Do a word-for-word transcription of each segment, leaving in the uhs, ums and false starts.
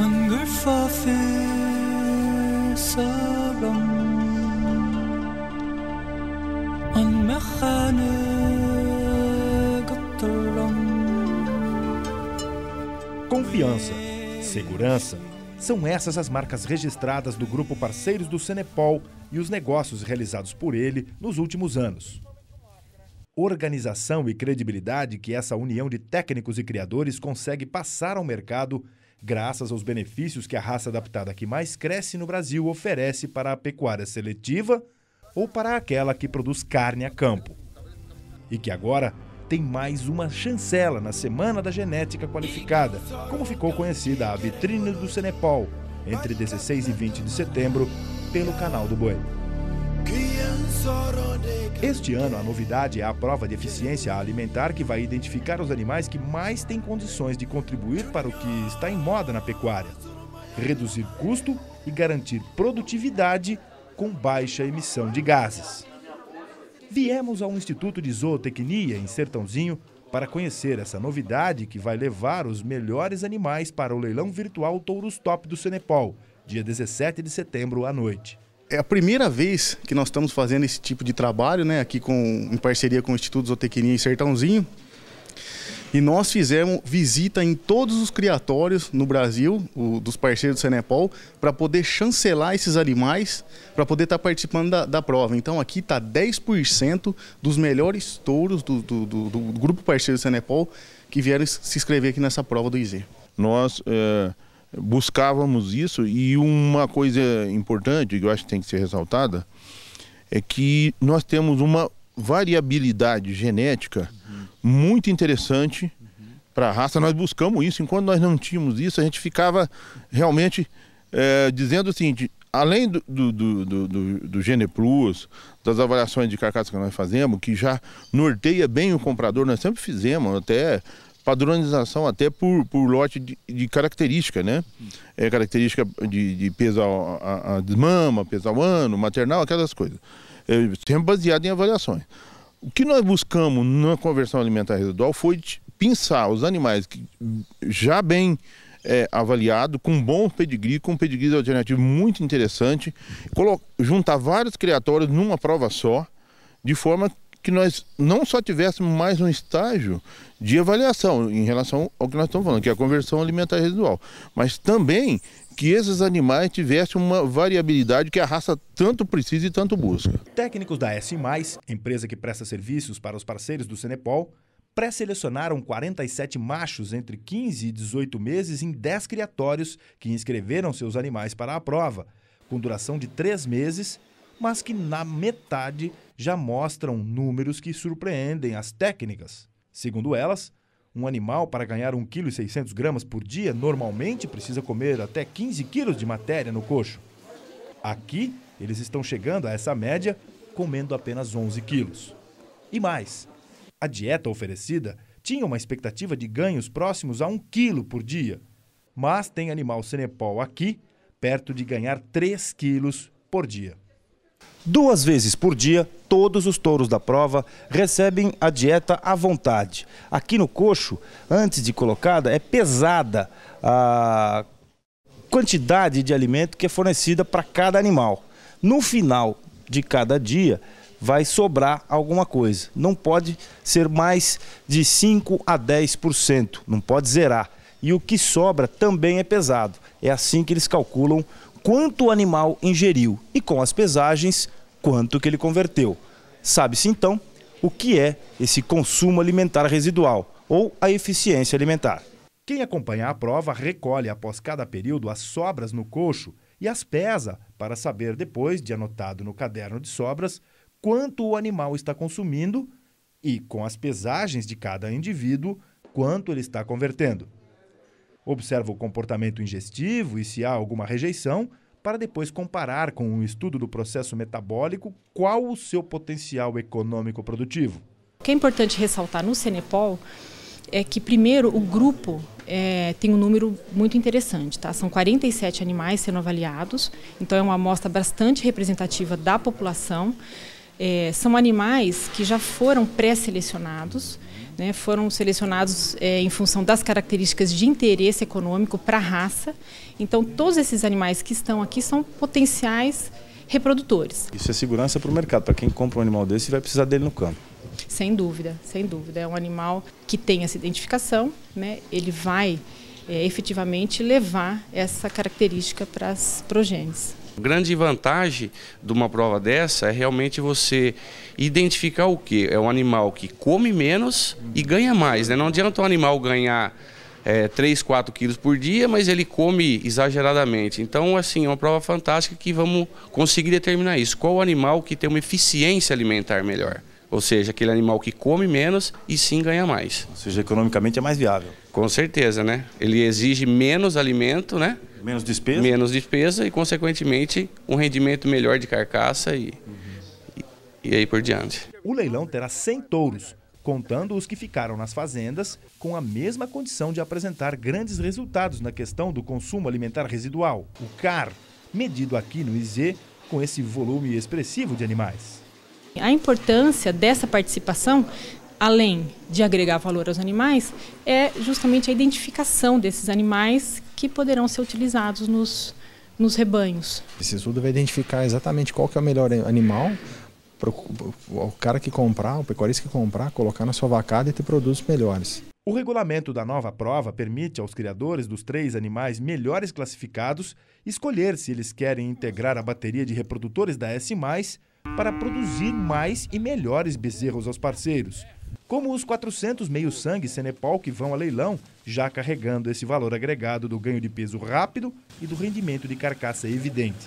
Confiança, segurança, são essas as marcas registradas do Grupo Parceiros do Cenepol e os negócios realizados por ele nos últimos anos. Organização e credibilidade que essa união de técnicos e criadores consegue passar ao mercado graças aos benefícios que a raça adaptada que mais cresce no Brasil oferece para a pecuária seletiva ou para aquela que produz carne a campo. E que agora tem mais uma chancela na Semana da Genética Qualificada, como ficou conhecida a vitrine do Cenepol, entre dezesseis e vinte de setembro, pelo Canal do Boi. Este ano, a novidade é a prova de eficiência alimentar que vai identificar os animais que mais têm condições de contribuir para o que está em moda na pecuária, reduzir custo e garantir produtividade com baixa emissão de gases. Viemos ao Instituto de Zootecnia, em Sertãozinho, para conhecer essa novidade que vai levar os melhores animais para o leilão virtual Touros Top do Cenepol, dia dezessete de setembro à noite. É a primeira vez que nós estamos fazendo esse tipo de trabalho, né, aqui com, em parceria com o Instituto de Zootecnia em Sertãozinho. E nós fizemos visita em todos os criatórios no Brasil, o, dos parceiros do Cenepol, para poder chancelar esses animais, para poder estar participando da, da prova. Então aqui está dez por cento dos melhores touros do, do, do, do grupo parceiro do Cenepol que vieram se inscrever aqui nessa prova do I Z. Nós é, buscávamos isso, e uma coisa importante que eu acho que tem que ser ressaltada é que nós temos uma variabilidade genética muito interessante para a raça. Nós buscamos isso. Enquanto nós não tínhamos isso, a gente ficava realmente é, dizendo o seguinte: além do, do, do, do, do Gene Plus, das avaliações de carcaça que nós fazemos, que já norteia bem o comprador, nós sempre fizemos até padronização até por, por lote de, de característica, né? É, característica de, de peso a, a desmama, peso ao ano, maternal, aquelas coisas. É, sempre baseado em avaliações. O que nós buscamos na conversão alimentar residual foi pensar os animais que, já bem é, avaliados, com bom pedigree, com pedigree alternativo muito interessante, juntar vários criatórios numa prova só, de forma que nós não só tivéssemos mais um estágio de avaliação em relação ao que nós estamos falando, que é a conversão alimentar residual, mas também que esses animais tivessem uma variabilidade que a raça tanto precisa e tanto busca. Técnicos da S mais, empresa que presta serviços para os parceiros do Cenepol, pré-selecionaram quarenta e sete machos entre quinze e dezoito meses em dez criatórios que inscreveram seus animais para a prova, com duração de três meses, mas que na metade já mostram números que surpreendem as técnicas. Segundo elas, um animal, para ganhar um vírgula seis gramas por dia, normalmente precisa comer até quinze quilos de matéria no coxo. Aqui, eles estão chegando a essa média comendo apenas onze quilos. E mais, a dieta oferecida tinha uma expectativa de ganhos próximos a um quilo por dia, mas tem animal Cenepol aqui perto de ganhar três quilos por dia. Duas vezes por dia, todos os touros da prova recebem a dieta à vontade. Aqui no coxo, antes de colocada, é pesada a quantidade de alimento que é fornecida para cada animal. No final de cada dia, vai sobrar alguma coisa. Não pode ser mais de cinco a dez por cento, não pode zerar. E o que sobra também é pesado. É assim que eles calculam quanto o animal ingeriu e, com as pesagens, quanto que ele converteu. Sabe-se então o que é esse consumo alimentar residual ou a eficiência alimentar. Quem acompanha a prova recolhe após cada período as sobras no coxo e as pesa para saber depois, de anotado no caderno de sobras, quanto o animal está consumindo e, com as pesagens de cada indivíduo, quanto ele está convertendo. Observa o comportamento ingestivo e se há alguma rejeição, para depois comparar com um estudo do processo metabólico qual o seu potencial econômico produtivo. O que é importante ressaltar no Cenepol é que, primeiro, o grupo é, tem um número muito interessante, tá? São quarenta e sete animais sendo avaliados, então é uma amostra bastante representativa da população. É, são animais que já foram pré-selecionados, né, foram selecionados é, em função das características de interesse econômico para a raça. Então, todos esses animais que estão aqui são potenciais reprodutores. Isso é segurança para o mercado, para quem compra um animal desse vai precisar dele no campo. Sem dúvida, sem dúvida. É um animal que tem essa identificação, né, ele vai é, efetivamente levar essa característica para as progênies. A grande vantagem de uma prova dessa é realmente você identificar o quê? É um animal que come menos e ganha mais, né? Não adianta um animal ganhar é, três, quatro quilos por dia, mas ele come exageradamente. Então, assim, é uma prova fantástica que vamos conseguir determinar isso. Qual o animal que tem uma eficiência alimentar melhor? Ou seja, aquele animal que come menos e sim ganha mais. Ou seja, economicamente é mais viável. Com certeza, né? Ele exige menos alimento, né? Menos despesa? Menos despesa e, consequentemente, um rendimento melhor de carcaça e, uhum. e, e aí por diante. O leilão terá cem touros, contando os que ficaram nas fazendas, com a mesma condição de apresentar grandes resultados na questão do consumo alimentar residual, o C A R, medido aqui no I Z com esse volume expressivo de animais. A importância dessa participação, além de agregar valor aos animais, é justamente a identificação desses animais que poderão ser utilizados nos, nos rebanhos. Esse estudo vai identificar exatamente qual que é o melhor animal para o cara que comprar, o pecuarista que comprar, colocar na sua vacada e ter produtos melhores. O regulamento da nova prova permite aos criadores dos três animais melhores classificados escolher se eles querem integrar a bateria de reprodutores da S mais, para produzir mais e melhores bezerros aos parceiros, como os quatrocentos meio-sangue Cenepol que vão a leilão, já carregando esse valor agregado do ganho de peso rápido e do rendimento de carcaça evidente.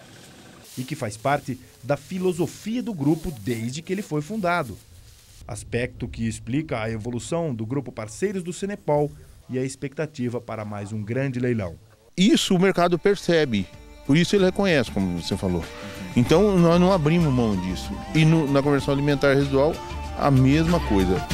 E que faz parte da filosofia do grupo desde que ele foi fundado. Aspecto que explica a evolução do grupo Parceiros do Cenepol e a expectativa para mais um grande leilão. Isso o mercado percebe, por isso ele reconhece, como você falou. Então nós não abrimos mão disso. E no, na conversão alimentar residual, a mesma coisa.